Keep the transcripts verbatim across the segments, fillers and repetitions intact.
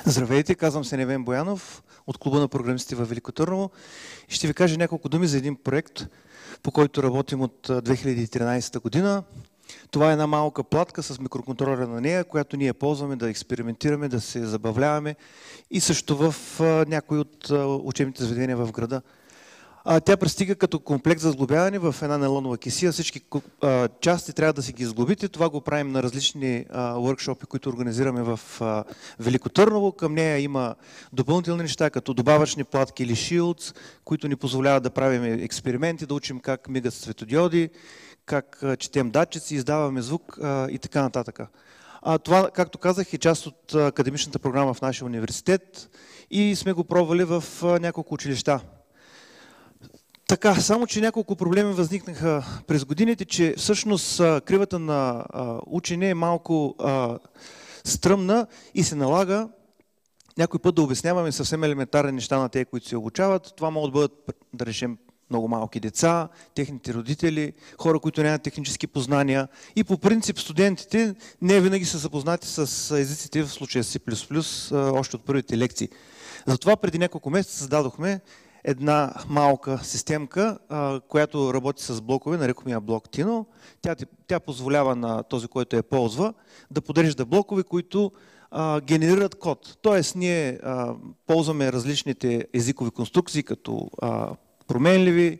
Здравейте, казвам се Невен Боянов от Клуба на програмистите във Велико Търново. Ще ви кажа няколко думи за един проект, по който работим от две хиляди и тринадесета година. Това е една малка платка с микроконтролера на нея, която ние ползваме да експериментираме, да се забавляваме и също в някои от учебните заведения в града. Тя пристига като комплект за сглобяване в една нейлонова кесия. Всички а, части трябва да си ги сглобите. Това го правим на различни workshop, които организираме в а, Велико Търново. Към нея има допълнителни неща, като добавъчни платки или shields, които ни позволяват да правим експерименти, да учим как мигат светодиоди, как а, четем датчици, издаваме звук а, и така нататък. А, това, както казах, е част от академичната програма в нашия университет и сме го пробвали в а, няколко училища. Така, само че няколко проблеми възникнаха през годините, че всъщност кривата на учене е малко а, стръмна и се налага някой път да обясняваме съвсем елементарни неща на тези, които се обучават. Това могат да бъдат, да речем, много малки деца, техните родители, хора, които нямат технически познания. И по принцип студентите не винаги са запознати с езиците, в случая C++, още от първите лекции. Затова преди няколко месеца създадохме една малка системка, а, която работи с блокове, нарекоме я блок Tino. Тя, тя позволява на този, който я ползва, да подрежда блокове, които а, генерират код. Тоест, ние а, ползваме различните езикови конструкции, като а, променливи,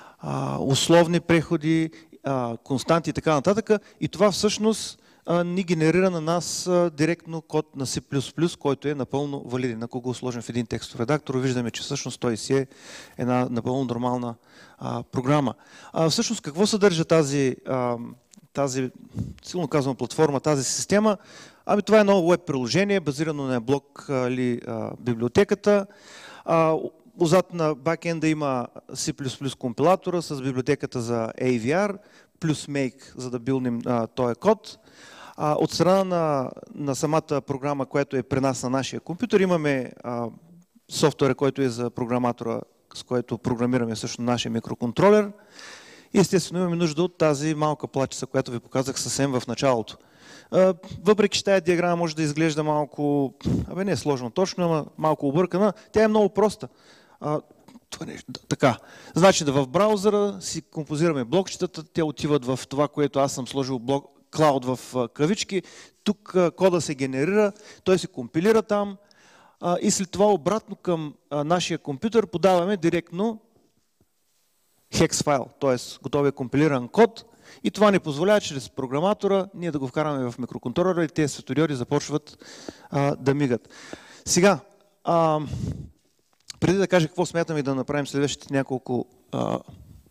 а, условни преходи, а, константи и така нататък. И това всъщност ни генерира на нас директно код на C++, който е напълно валиден. Ако го сложим в един текстов редактор, виждаме, че всъщност той си е една напълно нормална а, програма. А, всъщност какво съдържа тази, а, тази, силно казвам, платформа, тази система? Ами това е едно веб приложение, базирано на блок или а, библиотеката. А, Отзад на бакенда има C++ компилатора с библиотеката за ей ви ар, плюс Make, за да билнем а, този код. От страна на, на самата програма, която е при нас на нашия компютър, имаме а, софтуера, който е за програматора, с който програмираме също нашия микроконтролер. И естествено имаме нужда от тази малка плачица, която ви показах съвсем в началото. А, въпреки че тази диаграма може да изглежда малко, абе не е сложно точно, ама малко объркана, тя е много проста. А, това не, така. Значи да в браузъра си композираме блокчетата, те отиват в това, което аз съм сложил блок, клауд в кавички, тук кода се генерира, той се компилира там и след това обратно към нашия компютър подаваме директно хекс файл, т.е. готовия компилиран код и това ни позволява чрез програматора ние да го вкараме в микроконтролера и тези светодиоди започват а, да мигат. Сега, а, преди да кажа какво смятаме да направим следващите няколко а,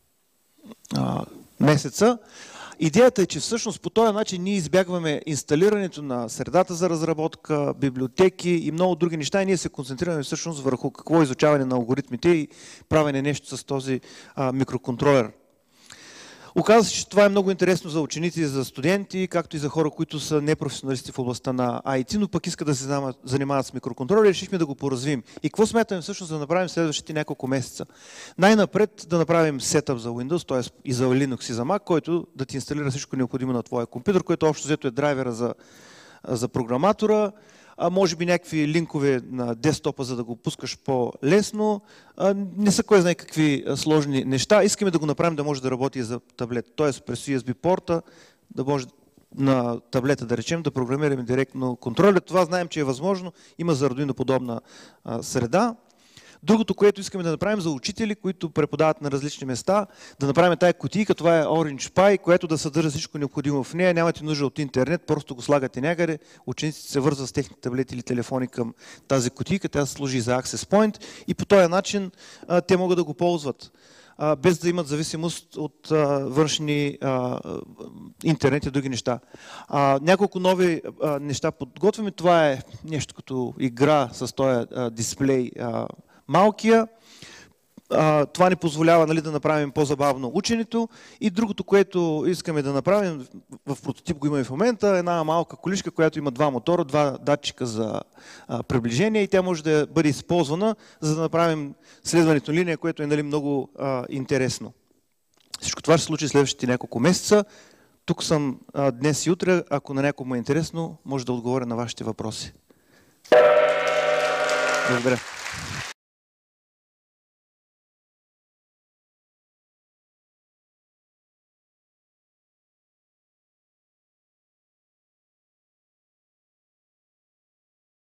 а, месеца, идеята е, че всъщност по този начин ние избягваме инсталирането на средата за разработка, библиотеки и много други неща и ние се концентрираме всъщност върху какво изучаване на алгоритмите и правене нещо с този а, микроконтролер. Оказва се, че това е много интересно за ученици и за студенти, както и за хора, които са непрофесионалисти в областта на ай ти, но пък искат да се занимават с микроконтролери и решихме да го поразвием. И какво смятаме всъщност да направим следващите няколко месеца? Най-напред да направим сетъп за Windows, т.е. и за Linux и за Mac, който да ти инсталира всичко необходимо на твоя компютър, което общо взето е драйвера за, за програматора. А може би някакви линкове на десктопа, за да го пускаш по-лесно. Не са кой знае какви сложни неща. Искаме да го направим да може да работи и за таблет. Т.е. през ю ес би порта да може на таблета, да речем, да програмираме директно контролер. Това знаем, че е възможно. Има за Arduino подобна а, среда. Другото, което искаме да направим за учители, които преподават на различни места, да направим тая кутийка, това е Orange Pi, която да съдържа всичко необходимо в нея. Нямате нужда от интернет, просто го слагате някъде. Учениците се вързват с техните таблети или телефони към тази кутийка, тя служи за Access Point и по този начин а, те могат да го ползват, а, без да имат зависимост от а, външни а, интернет и други неща. А, няколко нови а, неща подготвяме. Това е нещо като игра с този а, дисплей, а, малкия. А, това ни позволява, нали, да направим по-забавно ученето. И другото, което искаме да направим, в прототип го има и в момента, е една малка количка, която има два мотора, два датчика за а, приближение и тя може да бъде използвана, за да направим следването линия, което е, нали, много а, интересно. Всичко това ще се случи следващите няколко месеца. Тук съм а, днес и утре. Ако на някой му е интересно, може да отговоря на вашите въпроси. Благодаря.